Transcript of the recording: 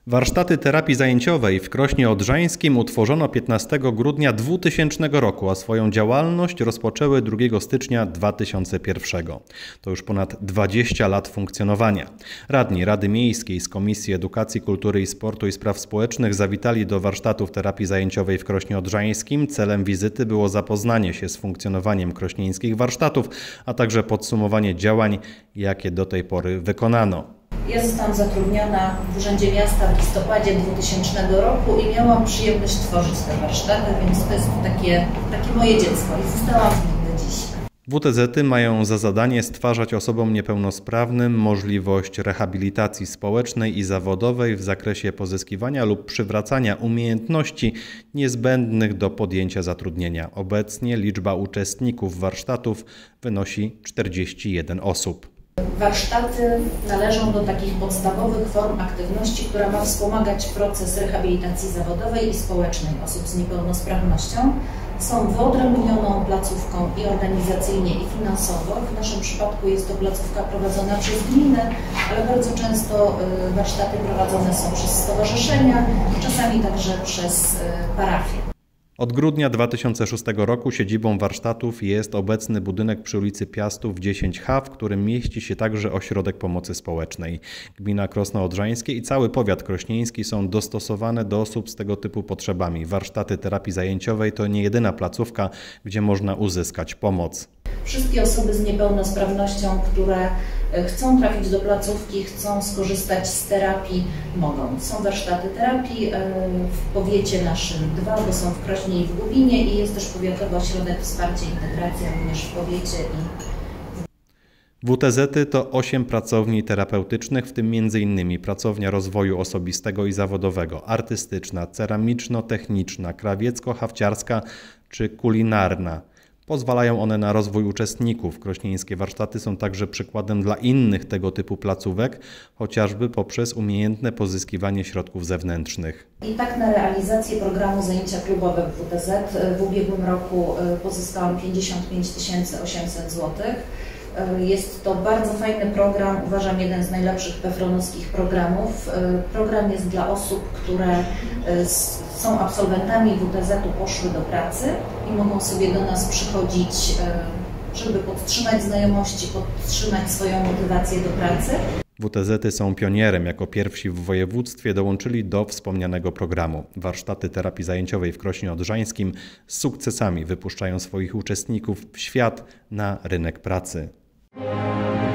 Warsztaty terapii zajęciowej w Krośnie Odrzańskim utworzono 15 grudnia 2000 roku, a swoją działalność rozpoczęły 2 stycznia 2001. To już ponad 20 lat funkcjonowania. Radni Rady Miejskiej z Komisji Edukacji, Kultury i Sportu i Spraw Społecznych zawitali do warsztatów terapii zajęciowej w Krośnie Odrzańskim. Celem wizyty było zapoznanie się z funkcjonowaniem krośnieńskich warsztatów, a także podsumowanie działań, jakie do tej pory wykonano. Ja zostałam zatrudniona w Urzędzie Miasta w listopadzie 2000 roku i miałam przyjemność tworzyć te warsztaty, więc to jest takie moje dziecko i zostałam w nim do dziś. WTZ-y mają za zadanie stwarzać osobom niepełnosprawnym możliwość rehabilitacji społecznej i zawodowej w zakresie pozyskiwania lub przywracania umiejętności niezbędnych do podjęcia zatrudnienia. Obecnie liczba uczestników warsztatów wynosi 41 osób. Warsztaty należą do takich podstawowych form aktywności, która ma wspomagać proces rehabilitacji zawodowej i społecznej osób z niepełnosprawnością. Są wyodrębnioną placówką i organizacyjnie, i finansowo. W naszym przypadku jest to placówka prowadzona przez gminę, ale bardzo często warsztaty prowadzone są przez stowarzyszenia, czasami także przez parafie. Od grudnia 2006 roku siedzibą warsztatów jest obecny budynek przy ulicy Piastów 10H, w którym mieści się także ośrodek pomocy społecznej. Gmina Krosno Odrzańskie i cały powiat krośnieński są dostosowane do osób z tego typu potrzebami. Warsztaty terapii zajęciowej to nie jedyna placówka, gdzie można uzyskać pomoc. Wszystkie osoby z niepełnosprawnością, które chcą trafić do placówki, chcą skorzystać z terapii, mogą. Są warsztaty terapii w powiecie naszym 2, bo są w Krośnie i w Gubinie, i jest też Powiatowy Ośrodek Wsparcia i Integracji również w powiecie. WTZ-y to 8 pracowni terapeutycznych, w tym m.in. pracownia rozwoju osobistego i zawodowego, artystyczna, ceramiczno-techniczna, krawiecko-hawciarska czy kulinarna. Pozwalają one na rozwój uczestników. Krośnieńskie warsztaty są także przykładem dla innych tego typu placówek, chociażby poprzez umiejętne pozyskiwanie środków zewnętrznych. I tak na realizację programu Zajęcia Klubowe w WTZ w ubiegłym roku pozyskałam 55 800 zł. Jest to bardzo fajny program, uważam jeden z najlepszych pefronowskich programów. Program jest dla osób, które są absolwentami WTZ-u, poszły do pracy i mogą sobie do nas przychodzić, żeby podtrzymać znajomości, podtrzymać swoją motywację do pracy. WTZ-y są pionierem. Jako pierwsi w województwie dołączyli do wspomnianego programu. Warsztaty terapii zajęciowej w Krośnie Odrzańskim z sukcesami wypuszczają swoich uczestników w świat, na rynek pracy.